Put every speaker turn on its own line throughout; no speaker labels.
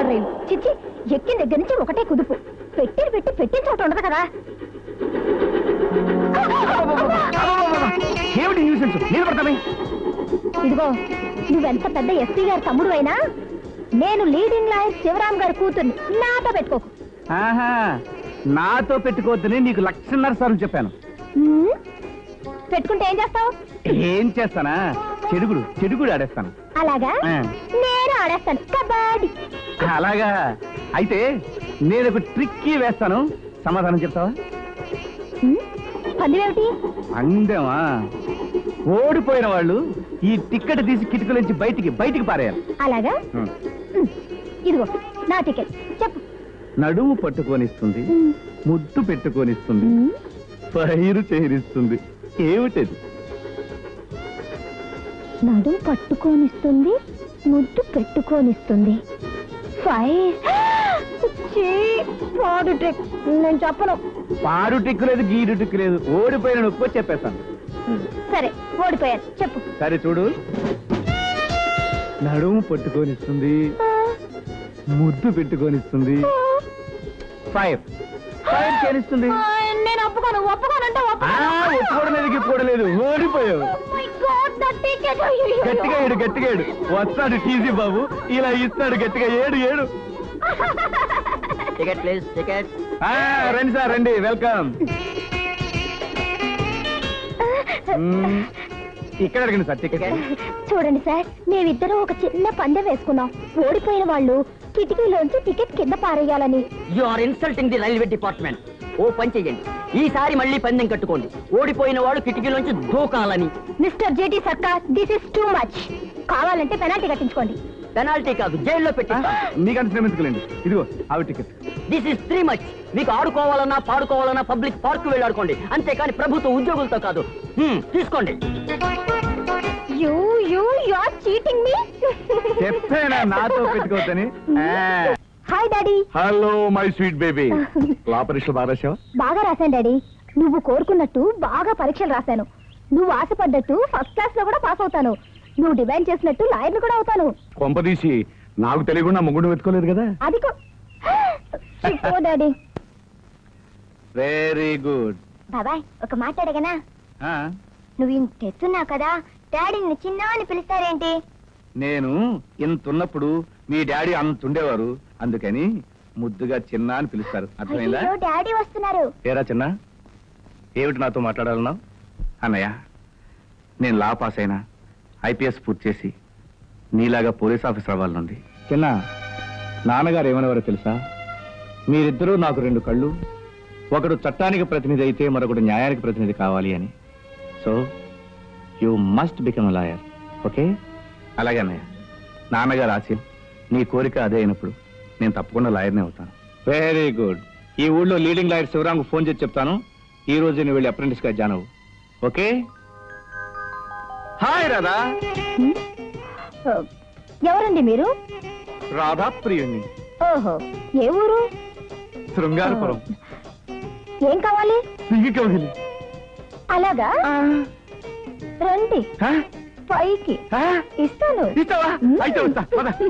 రైలు చిచ్చి ఎక్కిన దగ్గర నుంచి ఒకటే కుదుపు పెట్టిన చోట ఉండదు కదా. ఇదిగో నువ్వెంత పెద్ద ఎస్పీ గారి తమ్ముడు అయినా నేను లీడింగ్ లాయర్ శివరామ్ గారి కూతుర్ని నాతో పెట్టుకోకు.
నాతో పెట్టుకోవద్దని నీకు 1,00,000 సార్లు చెప్పాను.
పెట్టుకుంటే ఏం చేస్తావు?
ఏం చేస్తానా, చెడుగుడు ఆడేస్తాను.
అలాగా? నేను ఆడేస్తాను కబడ్డీ.
అలాగా? అయితే నేను ఒక ట్రిక్కీ వేస్తాను, సమాధానం చెప్తావా?
పందెమేమిటి?
అందమా? ఓడిపోయిన వాళ్ళు ఈ టికెట్ తీసి కిటికీ నుంచి బయటికి పారేయాలి.
అలాగా? ఇదిగో నా టికెట్ చెప్పు.
నడుము పట్టుకొనిస్తుంది, ముద్దు పెట్టుకొనిస్తుంది, పైరు చేరిస్తుంది. ఏమిటది?
నడుము పట్టుకొనిస్తుంది, ముద్దు పెట్టుకొనిస్తుంది. పాడు ట్రిక్. నేను చెప్పను.
పాడు టిక్కు లేదు, గీడు టిక్కు లేదు. ఓడిపోయిన నొప్పి చెప్పేస్తాను.
సరే ఓడిపోయాను చెప్పు.
సరే చూడు, నడుము పట్టుకొనిస్తుంది, ముద్దు పెట్టుకొనిస్తుంది, ఫైర్ చేరిస్తుంది.
నేను ఒప్పుకోనంటే
ఒప్పుకోవడం ఓడిపోయావు. గట్టిగా ఏడు వస్తాడు టీజీ బాబు, ఇలా ఇస్తాడు గట్టిగా ఏడు.
Ticket please, ticket.
రండి సార్, రండి, వెల్కమ్. ఇక్కడ అడగండి సార్ టికెట్.
చూడండి సార్, మేమిద్దరం ఒక చిన్న పందెం వేసుకున్నాం. ఓడిపోయిన వాళ్ళు కిటికీలోంచి టికెట్ కింద పారేయాలని.
You are insulting the railway department. ఓ పని చెయ్యండి, ఈసారి మళ్ళీ పందెం కట్టుకోండి. ఓడిపోయిన వాడు కిటికీలోంచి దూకాలని.
Mister JT Sarkar, this is too much. కావాలంటే పెనాల్టీ కట్టించుకోండి.
పెనాల్టీ కాదు, జైల్లో పెట్టి.
మీకంటే శ్రమించుకోలేండి. ఇదిగో ఆవి ticket.
This is three much. మీకు ఆడుకోవాలన్నా పాడుకోవాలన్నా పబ్లిక్ పార్క్ వెళ్ళి ఆడుకోండి, అంతేకాని ప్రభుత్వ ఉద్యోగులతో కాదు. తీసుకోండి.
You are cheating me.
చెప్పేనా నాతో పెట్టుకోవద్దని?
Hi daddy.
Hello my sweet baby. Law పరీక్షలు బాగా రాశావా?
బాగా రాశాను డాడీ. నువ్వు కోరుకున్నట్టు బాగా పరీక్షలు రాశాను. నువ్వు ఆశపడ్డట్టు ఫస్ట్ క్లాస్ లో కూడా పాస్ అవుతాను. నువ్వు డిమాండ్ చేసినట్టు లాయర్ని కూడా అవుతాను.
కొంపదీసి నాకు తెలియకుండా ముగ్గుడు వెతుకోలేదు కదా?
అది డాడీ.
Very good.
బాబాయ్ ఒక మాట అడగనా? నువ్వు ఇంత ఎత్తున్నావు కదా, డాడీని చిన్న అని పిలుస్తారేంటి?
నేను ఇంతున్నప్పుడు మీ డాడీ అంతుండేవారు, అందుకని ముద్దుగా చిన్న అని పిలుస్తారు. అర్థమైందా?
డాడీ వస్తున్నారు.
ఏరా చిన్న, ఏమిటి నాతో మాట్లాడాలన్నావు? అన్నయ్య, నేను లా పాస్ అయినా ఐపీఎస్ పూర్తి చేసి నీలాగా పోలీస్ ఆఫీసర్ అవ్వాలనుంది. చిన్న, నాన్నగారు ఏమనేవారో తెలుసా? మీరిద్దరూ నాకు 2 కళ్ళు, ఒకడు చట్టానికి ప్రతినిధి అయితే మరొకడు న్యాయానికి ప్రతినిధి కావాలి అని. So you must become lawyer. Okay? అలాగే అన్నయ్య, నాన్నగారు ఆశ, నీ కోరిక అదే అయినప్పుడు నేను తప్పకుండా లాయర్నే అవుతాను. Very good. ఈ ఊళ్ళో లీడింగ్ లాయర్ శివరాంకు ఫోన్ చేసి చెప్తాను, ఈ రోజు నువ్వు వెళ్ళి అప్రెంటిస్ గా జాయిన్ అవ్వు. ఓకే? హాయ్ రాధా.
ఎవరండి మీరు?
రాధా ప్రియుణ్ణి.
ఓహో, ఏ ఊరు?
శృంగారపురం.
ఏం కావాలి?
కౌగిలి.
అలాగా? రండి పైకి, ఇస్తాను.
ఇస్తావా? అయితే వస్తా.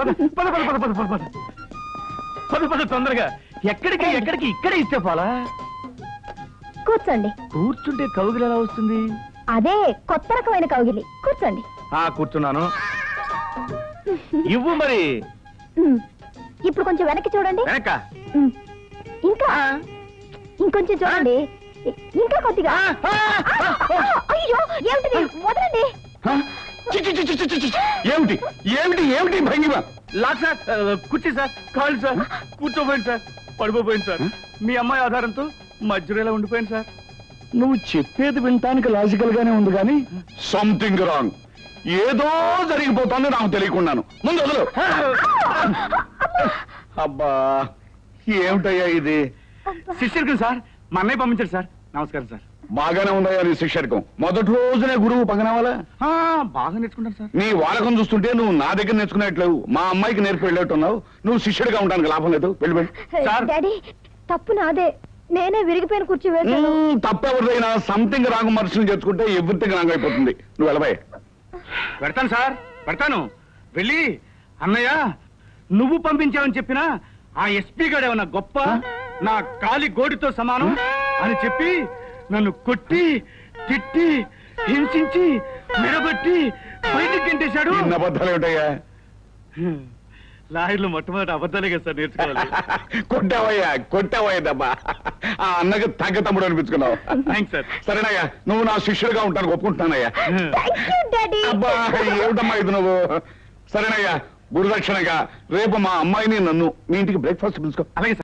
పద తొందరగా. ఎక్కడికి ఇక్కడే ఇస్తే పోలా.
కూర్చోండి.
కూర్చుంటే కౌగిలి ఎలా వస్తుంది?
అదే కొత్త రకమైన కౌగిలి. కూర్చోండి.
కూర్చున్నాను. ఇవ్వు మరి.
ఇప్పుడు కొంచెం వెనక్కి చూడండి.
వెనక?
ఇంకా ఇంకొంచెం చూడండి. ఇంకా కొద్దిగా. అయ్యో, ఏమిటి? వదలండి.
ఏమిటి భంగిమ? లాక్ సార్, కుర్చీ సార్, కాళ్ళు సార్, కూర్చోపోయింది సార్, పడిపోయింది సార్. మీ అమ్మాయి ఆధారంతో మధ్యలో ఇలా ఉండిపోయింది సార్.
నువ్వు చెప్పేది వినటానికి లాజికల్ గానే ఉంది కానీ సంథింగ్ రాంగ్. ఏదో జరిగిపోతుంది నాకు తెలియకున్నాను. ముందు వదలు. అబ్బా, ఏమిటయ్యా ఇది?
శిష్యుడికి సార్, మా అన్నయ్య పంపించారు సార్. నమస్కారం సార్.
బాగానే ఉందయ్యా నీ శిష్యర్కం. మొదటి రోజునే గురువు పగనవాలా?
బాగా నేర్చుకుంటారు సార్.
నీ వాడకం చూస్తుంటే నువ్వు నా దగ్గర నేర్చుకునేట్లేవు, మా అమ్మాయికి నేర్పి వెళ్ళేట్టున్నావు. నువ్వు శిష్యుడిగా ఉండడానికి లాభం లేదు. వెళ్ళి
డాడీ, తప్పు నాదే. నేనే విరిగిపోయిన కూర్చో వేసాను.
తప్పెవరిదైనా సంథింగ్ రాంగ్ మనుషులు చేర్చుకుంటే ఎవ్రీథింగ్ రాంగ్ అయిపోతుంది. నువ్వు వెళ్ళబాయ్.
పెడతాను సార్, పెడతాను. వెళ్ళి అన్నయ్య నువ్వు పంపించావని చెప్పినా ఆ ఎస్పీ గారు ఏమన్నా గొప్ప, నా కాలి గోడితో సమానం అని చెప్పి నన్ను కొట్టి తిట్టి హింసించి మెడబట్టి బయటికి గెంటేశాడు.
ఇన్ని అబద్ధాలు ఏమిటయ్యా?
లాయర్లు మొట్టమొదటి అబద్ధాలే కదా సార్ నేర్చుకోవాలి.
కొట్టావయ్యా దెబ్బా. ఆ అన్నకి తగ్గ తమ్ముడు అనిపించుకున్నావు.
Thanks sir.
సరేనయ్యా, నువ్వు నా శిష్యుడిగా ఉంటాను, ఒప్పుకుంటున్నానయ్యా. అబ్బా ఏమిటమ్మా ఇది నువ్వు? సరేనయ్యా, గురుదక్షిణగా రేపు మా అమ్మాయిని నన్ను మీ ఇంటికి బ్రేక్ఫాస్ట్ పిలుచుకో.
అలాగే.